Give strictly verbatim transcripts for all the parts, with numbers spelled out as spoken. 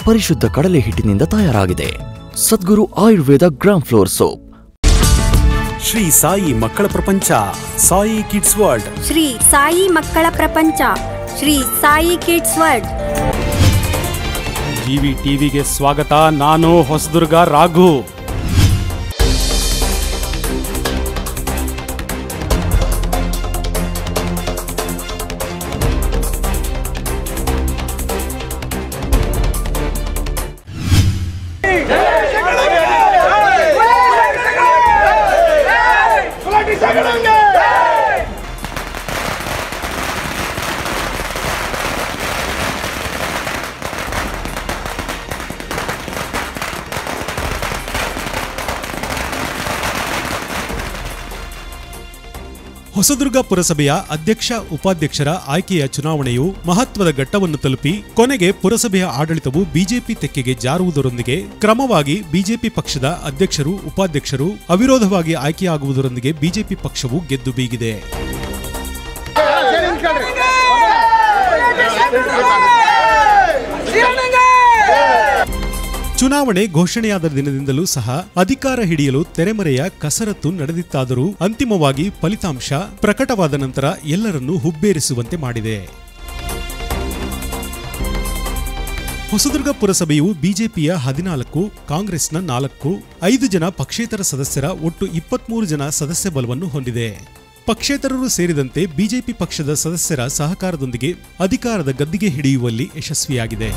ಪರಿಶುದ್ಧ ಕಡಲೆ ಹಿಟ್ಟಿನಿಂದ ತಯಾರಾಗಿದೆ. Sadguru Ayurveda gram flour soap. Shri Sai ಮಕ್ಕಳ ಪ್ರಪಂಚ, ಸಾಯಿ ಕಿಡ್ಸ್ ವರ್ಲ್ಡ್. ಶ್ರೀ ಸಾಯಿ ಮಕ್ಕಳ ಪ್ರಪಂಚ, Shri Sai kids world. GV ಟಿವಿಗೆ ಸ್ವಾಗತ. ನಾನು ಹೊಸದುರ್ಗ ರಾಘು. ಹೊಸದುರ್ಗ ಪುರಸಭೆಯ ಅಧ್ಯಕ್ಷ ಉಪಾಧ್ಯಕ್ಷರ ಆಯ್ಕೆಯ ಚುನಾವಣೆಯು ಮಹತ್ವದ ಘಟ್ಟವನ್ನು ತಲುಪಿ ಕೊನೆಗೆ ಪುರಸಭೆಯ ಆಡಳಿತವು ಬಿಜೆಪಿ ತೆಕ್ಕೆಗೆ ಜಾರುವುದರೊಂದಿಗೆ ಕ್ರಮವಾಗಿ ಬಿಜೆಪಿ ಪಕ್ಷದ ಅಧ್ಯಕ್ಷರು ಉಪಾಧ್ಯಕ್ಷರು ಅವಿರೋಧವಾಗಿ ಆಯ್ಕೆಯಾಗುವುದರೊಂದಿಗೆ ಬಿಜೆಪಿ ಪಕ್ಷವು ಗೆದ್ದು ಬೀಗಿದೆ. ಚುನಾವಣೆ ಘೋಷಣೆಯಾದ ದಿನದಿಂದಲೂ ಸಹ ಅಧಿಕಾರ ಹಿಡಿಯಲು ತೆರೆಮರೆಯ ಕಸರತ್ತು ನಡೆದಿತ್ತಾದರೂ ಅಂತಿಮವಾಗಿ ಫಲಿತಾಂಶ ಪ್ರಕಟವಾದ ನಂತರ ಎಲ್ಲರನ್ನೂ ಹುಬ್ಬೇರಿಸುವಂತೆ ಮಾಡಿದೆ. ಹೊಸದುರ್ಗ ಪುರಸಭೆಯು ಬಿಜೆಪಿಯ ಹದಿನಾಲ್ಕು, ಕಾಂಗ್ರೆಸ್ನ ನಾಲ್ಕು, ಐದು ಜನ ಪಕ್ಷೇತರ ಸದಸ್ಯರ ಒಟ್ಟು ಇಪ್ಪತ್ಮೂರು ಜನ ಸದಸ್ಯ ಬಲವನ್ನು ಹೊಂದಿದೆ. ಪಕ್ಷೇತರರು ಸೇರಿದಂತೆ ಬಿಜೆಪಿ ಪಕ್ಷದ ಸದಸ್ಯರ ಸಹಕಾರದೊಂದಿಗೆ ಅಧಿಕಾರದ ಗದ್ದಿಗೆ ಹಿಡಿಯುವಲ್ಲಿ ಯಶಸ್ವಿಯಾಗಿದೆ.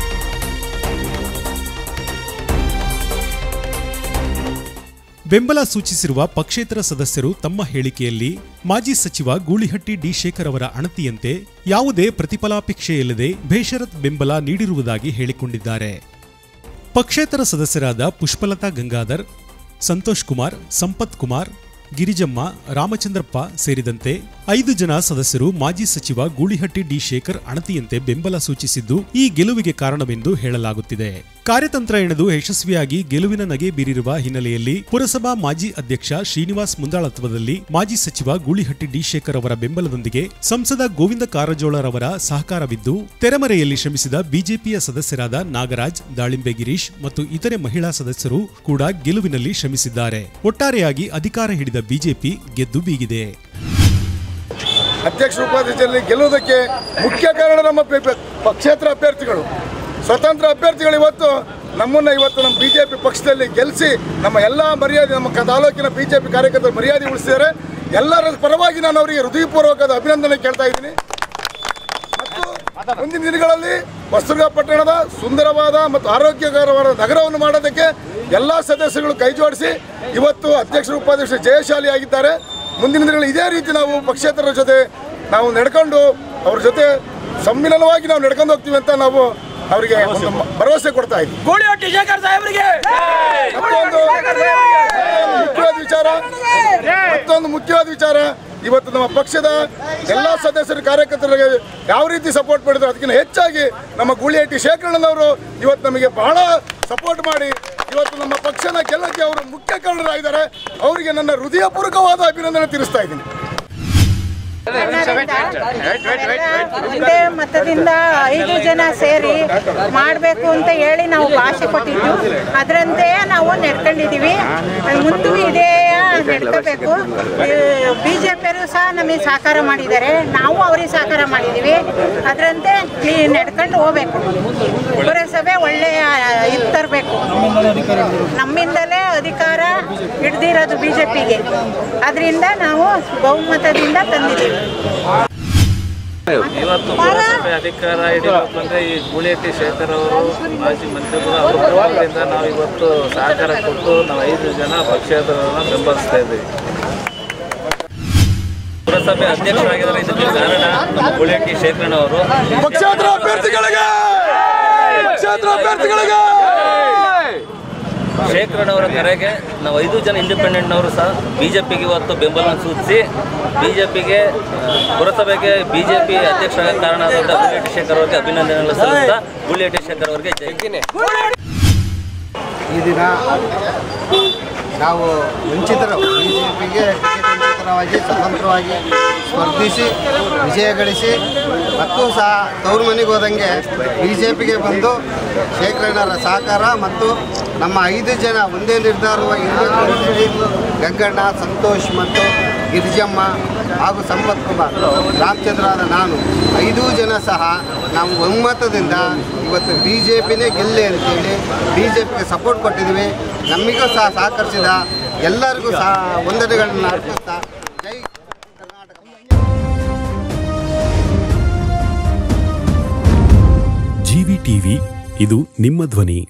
ಬೆಂಬಲ ಸೂಚಿಸಿರುವ ಪಕ್ಷೇತರ ಸದಸ್ಯರು ತಮ್ಮ ಹೇಳಿಕೆಯಲ್ಲಿ ಮಾಜಿ ಸಚಿವ ಗೂಳಿಹಟ್ಟಿ ಡಿ ಶೇಖರ್ ಅವರ ಅಣತಿಯಂತೆ ಯಾವುದೇ ಪ್ರತಿಫಲಾಪೇಕ್ಷೆಯಿಲ್ಲದೆ ಬೇಷರತ್ ಬೆಂಬಲ ನೀಡಿರುವುದಾಗಿ ಹೇಳಿಕೊಂಡಿದ್ದಾರೆ. ಪಕ್ಷೇತರ ಸದಸ್ಯರಾದ ಪುಷ್ಪಲತಾ ಗಂಗಾಧರ್, ಸಂತೋಷ್ ಕುಮಾರ್, ಸಂಪತ್ ಕುಮಾರ್, ಗಿರಿಜಮ್ಮ, ರಾಮಚಂದ್ರಪ್ಪ ಸೇರಿದಂತೆ ಐದು ಜನ ಸದಸ್ಯರು ಮಾಜಿ ಸಚಿವ ಗೂಳಿಹಟ್ಟಿ ಡಿ ಶೇಖರ್ ಅಣತಿಯಂತೆ ಬೆಂಬಲ ಸೂಚಿಸಿದ್ದು ಈ ಗೆಲುವಿಗೆ ಕಾರಣವೆಂದು ಹೇಳಲಾಗುತ್ತಿದೆ. ಕಾರ್ಯತಂತ್ರ ಎಣೆದು ಯಶಸ್ವಿಯಾಗಿ ಗೆಲುವಿನ ನಗೆ ಬೀರಿರುವ ಹಿನ್ನೆಲೆಯಲ್ಲಿ ಪುರಸಭಾ ಮಾಜಿ ಅಧ್ಯಕ್ಷ ಶ್ರೀನಿವಾಸ್ ಮುಂದಾಳತ್ವದಲ್ಲಿ ಮಾಜಿ ಸಚಿವ ಗೂಳಿಹಟ್ಟಿ ಡಿ ಶೇಖರ್ ಅವರ ಬೆಂಬಲದೊಂದಿಗೆ ಸಂಸದ ಗೋವಿಂದ ಕಾರಜೋಳರವರ ಸಹಕಾರವಿದ್ದು ತೆರೆಮರೆಯಲ್ಲಿ ಶ್ರಮಿಸಿದ ಬಿಜೆಪಿಯ ಸದಸ್ಯರಾದ ನಾಗರಾಜ್, ದಾಳಿಂಬೆ ಗಿರೀಶ್ ಮತ್ತು ಇತರೆ ಮಹಿಳಾ ಸದಸ್ಯರು ಕೂಡ ಗೆಲುವಿನಲ್ಲಿ ಶ್ರಮಿಸಿದ್ದಾರೆ. ಒಟ್ಟಾರೆಯಾಗಿ ಅಧಿಕಾರ ಹಿಡಿದ ಬಿಜೆಪಿ ಗೆದ್ದು ಬೀಗಿದೆ. ಅಧ್ಯಕ್ಷ ಉಪಾಧ್ಯಕ್ಷರಲ್ಲಿ ಗೆಲ್ಲುವುದಕ್ಕೆ ಮುಖ್ಯ ಕಾರಣ ನಮ್ಮ ಪಕ್ಷೇತರ ಅಭ್ಯರ್ಥಿಗಳು, ಸ್ವತಂತ್ರ ಅಭ್ಯರ್ಥಿಗಳು ಇವತ್ತು ನಮ್ಮನ್ನು ಇವತ್ತು ನಮ್ಮ ಬಿಜೆಪಿ ಪಕ್ಷದಲ್ಲಿ ಗೆಲ್ಲಿಸಿ ನಮ್ಮ ಎಲ್ಲ ಮರ್ಯಾದೆ, ನಮ್ಮ ತಾಲೂಕಿನ ಬಿಜೆಪಿ ಕಾರ್ಯಕರ್ತರ ಮರ್ಯಾದೆ ಉಳಿಸಿದ್ದಾರೆ. ಎಲ್ಲರ ಪರವಾಗಿ ನಾನು ಅವರಿಗೆ ಹೃದಯಪೂರ್ವಕವಾದ ಅಭಿನಂದನೆ ಕೇಳ್ತಾ ಇದ್ದೀನಿ. ಮತ್ತು ಮುಂದಿನ ದಿನಗಳಲ್ಲಿ ಹೊಸದುರ್ಗ ಪಟ್ಟಣದ ಸುಂದರವಾದ ಮತ್ತು ಆರೋಗ್ಯಕರವಾದ ನಗರವನ್ನು ಮಾಡೋದಕ್ಕೆ ಎಲ್ಲ ಸದಸ್ಯರುಗಳು ಕೈ ಜೋಡಿಸಿ ಇವತ್ತು ಅಧ್ಯಕ್ಷರು ಉಪಾಧ್ಯಕ್ಷರು ಜಯಶಾಲಿ ಆಗಿದ್ದಾರೆ. ಮುಂದಿನ ದಿನಗಳಲ್ಲಿ ಇದೇ ರೀತಿ ನಾವು ಪಕ್ಷೇತರರ ಜೊತೆ ನಾವು ನಡ್ಕೊಂಡು ಅವ್ರ ಜೊತೆ ಸಮ್ಮಿಲನವಾಗಿ ನಾವು ನಡ್ಕೊಂಡು ಹೋಗ್ತೀವಿ ಅಂತ ನಾವು ಅವರಿಗೆ ಒಂದು ಭರವಸೆ ಕೊಡ್ತಾ ಇದ್ದೀವಿ. ಮತ್ತೊಂದು ಮುಖ್ಯವಾದ ವಿಚಾರ ಮತ್ತೊಂದು ಮುಖ್ಯವಾದ ವಿಚಾರ ಇವತ್ತು ನಮ್ಮ ಪಕ್ಷದ ಎಲ್ಲ ಸದಸ್ಯರ ಕಾರ್ಯಕರ್ತರಿಗೆ ಯಾವ ರೀತಿ ಸಪೋರ್ಟ್ ಮಾಡಿದ್ರು ಅದಕ್ಕಿಂತ ಹೆಚ್ಚಾಗಿ ನಮ್ಮ ಗೂಳಿಹಟ್ಟಿ ಶೇಖರಣ್ಣನವರು ಇವತ್ತು ನಮಗೆ ಬಹಳ ಸಪೋರ್ಟ್ ಮಾಡಿ ಇವತ್ತು ನಮ್ಮ ಪಕ್ಷನ ಗೆಲ್ಲಕ್ಕೆ ಅವರು ಮುಖ್ಯ ಕಾರಣರಾಗಿದ್ದಾರೆ. ಅವರಿಗೆ ನನ್ನ ಹೃದಯಪೂರ್ವಕವಾದ ಅಭಿನಂದನೆ ತಿಳಿಸ್ತಾ ಇದ್ದೀನಿ. ಒಂದೇ ಮತದಿಂದ ಐದು ಜನ ಸೇರಿ ಮಾಡಬೇಕು ಅಂತ ಹೇಳಿ ನಾವು ಭಾಷೆ ಕೊಟ್ಟಿದ್ದು, ಅದರಂತೆ ನಾವು ನಡ್ಕೊಂಡಿದ್ದೀವಿ. ಮುಂದೂ ಇದೇ ನಡ್ಕೋಬೇಕು. ಬಿ ಜೆ ಪಿಯವರು ಸಹ ನಮಗೆ ಸಹಕಾರ ಮಾಡಿದ್ದಾರೆ, ನಾವು ಅವ್ರಿಗೆ ಸಹಕಾರ ಮಾಡಿದ್ದೀವಿ. ಅದರಂತೆ ನಡ್ಕೊಂಡು ಹೋಗ್ಬೇಕು. ಪುರಸಭೆ ಒಳ್ಳೆಯ ಇದು ತರಬೇಕು. ನಮ್ಮಿಂದಲೇ ಅಧಿಕಾರ ಹಿಡ್ದಿರೋದು ಬಿ ಜೆ ಪಿಗೆ, ಅದರಿಂದ ನಾವು ಬಹುಮತದಿಂದ ತಂದಿದ್ದೀವಿ. ಇವತ್ತು ಪುರಸಭೆ ಅಧಿಕಾರ ಹಿಡಿಬೇಕು ಅಂದರೆ ಈ ಗೂಳಿಹಟ್ಟಿ ಶೇಖರ್ ಅವರು ಮಾಜಿ ಮಂತ್ರಿಗಳು ಅವರ ಪರವಾಗಿಂದ ನಾವು ಇವತ್ತು ಸಹಕಾರ ಕೊಟ್ಟು ನಾವು ಐದು ಜನ ಪಕ್ಷೇತರರನ್ನು ಬೆಂಬಲಿಸ್ತಾ ಇದ್ದೀವಿ. ಪುರಸಭೆ ಅಧ್ಯಕ್ಷರಾಗಿದ್ದಾರೆ. ಇದಕ್ಕೆ ಕಾರಣ ನಮ್ಮ ಗೂಳಿಹಟ್ಟಿ ಶೇಖರಣ್ಣ ಅವರು. ಪಕ್ಷೇತರ ಅಭ್ಯರ್ಥಿಗಳಿಗೆ ಪಕ್ಷೇತರ ಅಭ್ಯರ್ಥಿಗಳಿಗೆ ಶೇಖರಣ್ಣವರ ಕರೆಗೆ ನಾವು ಐದು ಜನ ಇಂಡಿಪೆಂಡೆಂಟ್ನವರು ಸಹ ಬಿಜೆಪಿಗೆ ಇವತ್ತು ಬೆಂಬಲ ಸೂಚಿಸಿ ಬಿಜೆಪಿಗೆ ಪುರಸಭೆಗೆ ಬಿಜೆಪಿ ಅಧ್ಯಕ್ಷರಾಗ ಕಾರಣ ಆದಂಥ ಗೂಳಿಹಟ್ಟಿ ಶೇಖರ್ ಅವರಿಗೆ ಅಭಿನಂದನೆಗಳು ಸಲ್ಲಿಸ್ತಾ ಗೂಳಿಹಟ್ಟಿ ಶೇಖರ್ ಅವರಿಗೆ ಜೈ. ಈ ದಿನ ನಾವು ವಂಚಿತರು ಬಿ ಜೆ ಪಿಗೆ ಟಿಕೆಟ್ ವಂಚಿತರವಾಗಿ ಸ್ವತಂತ್ರವಾಗಿ ಸ್ಪರ್ಧಿಸಿ ವಿಜಯ ಗಳಿಸಿ ಮತ್ತು ಸಹ ತವರು ಮನೆಗೆ ಹೋದಂಗೆ ಬಿ ಜೆ ಪಿಗೆ ಬಂದು ಶೇಖರಣ್ಣರ ಸಹಕಾರ ಮತ್ತು ನಮ್ಮ ಐದು ಜನ ಒಂದೇ ನಿರ್ಧಾರವಾಗಿ ಇರಬೇಕು ಗಂಗಣ್ಣ, ಸಂತೋಷ್ ಮತ್ತು ಗಿರಿಜಮ್ಮ ಹಾಗೂ ಸಂಪತ್ ಕುಮಾರ್, ರಾಮಚಂದ್ರಾದ ನಾನು ಐದೂ ಜನ ಸಹ ನಾವು ಒಮ್ಮತದಿಂದ ಇವತ್ತು ಬಿ ಜೆ ಪಿನೇ ಗೆಲ್ಲಿ ಅಂತೇಳಿ ಬಿ ಜೆ ಪಿಗೆ ಸಪೋರ್ಟ್ ಕೊಟ್ಟಿದ್ವಿ. ನಮಗೂ ಸಹ ಸಹಕರಿಸಿದ ಎಲ್ಲರಿಗೂ ಸಹ ವಂದನೆಗಳನ್ನು ಅರ್ಪಿಸ್ತಾ ಜೈ ಕರ್ನಾಟಕ. ಜಿವಿ ಟಿವಿ, ಇದು ನಿಮ್ಮ ಧ್ವನಿ.